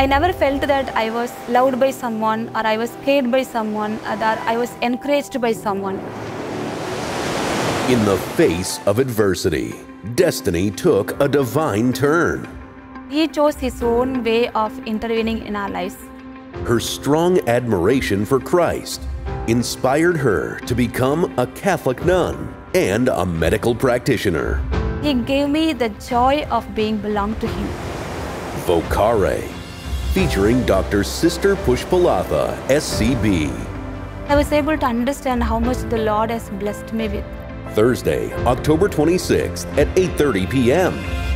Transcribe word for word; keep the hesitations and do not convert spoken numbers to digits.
I never felt that I was loved by someone, or I was cared by someone, or that I was encouraged by someone. In the face of adversity, destiny took a divine turn. He chose his own way of intervening in our lives. Her strong admiration for Christ inspired her to become a Catholic nun and a medical practitioner. He gave me the joy of being belonged to him. Vocare, featuring Doctor Sister Pushpalatha S C B. I was able to understand how much the Lord has blessed me with. Thursday, October twenty-sixth at eight thirty p m